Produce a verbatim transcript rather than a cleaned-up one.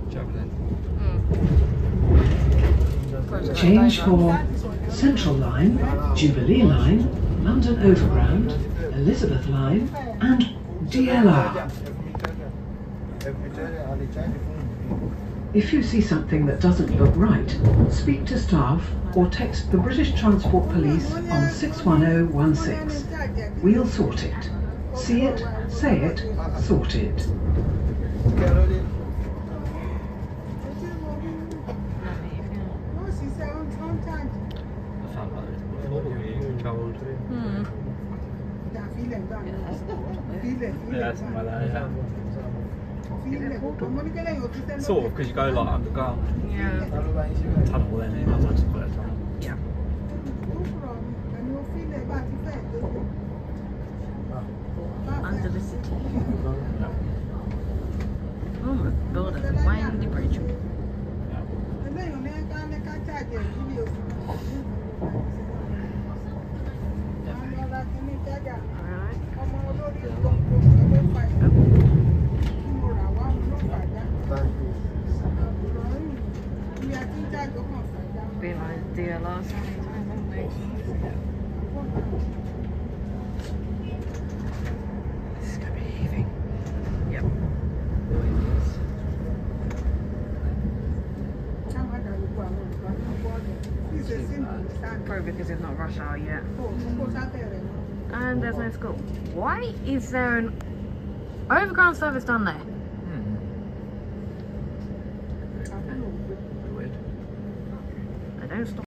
Mm. Change for Central Line, Jubilee Line, London Overground, Elizabeth Line and D L R. If you see something that doesn't look right, speak to staff or text the British Transport Police on six one zero one six. We'll sort it. See it, say it, sort it. Hmm. Yeah, something like that, yeah. Sort of, because you go like underground. Yeah. Tunnel then, it might as well just put a tunnel. Yeah. Under the city. Oh, we're building a windy bridge. Be like D L R sometimes, won't they? This is going to be heaving. Yep. Probably because it's not rush hour yet. And there's no school. Why is there an overground service down there? Hmm. Weird. They don't stop.